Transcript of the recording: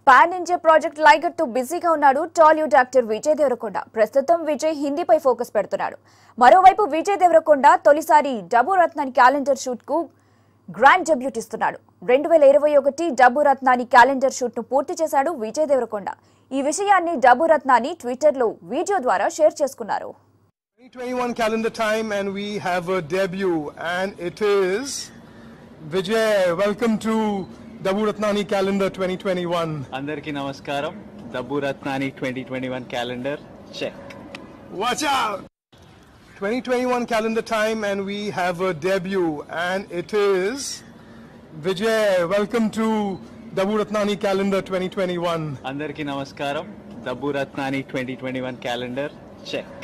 Pan India project లైగర్ తో బిజీగా ఉన్నాడు టాలీవుడ్ యాక్టర్ విజయ్ దేవరకొండ. ప్రస్తుతం విజయ్ హిందీపై ఫోకస్ పెడుతున్నాడు. మరోవైపు విజయ్ దేవరకొండ తొలిసారి డబ్బూ రత్నాని క్యాలెండర్ షూట్ కు గ్రాండ్ డెబ్యూట్ ఇస్తున్నాడు. 2021 డబ్బూ రత్నాని క్యాలెండర్ షూట్ ను పూర్తి చేశాడు విజయ్ దేవరకొండ. ఈ విషయాన్ని డబ్బూ రత్నాని ట్విట్టర్ లో వీడియో ద్వారా షేర్ చేసుకున్నారు. 2021 calendar time and we have a debut and it is Vijay. Welcome to Dabboo Ratnani Calendar 2021. Andarki namaskaram. Dabboo Ratnani 2021 calendar check. Watch out! 2021 calendar time and we have a debut and it is Vijay. Welcome to Dabboo Ratnani Calendar 2021. Andarki namaskaram. Dabboo Ratnani 2021 calendar check.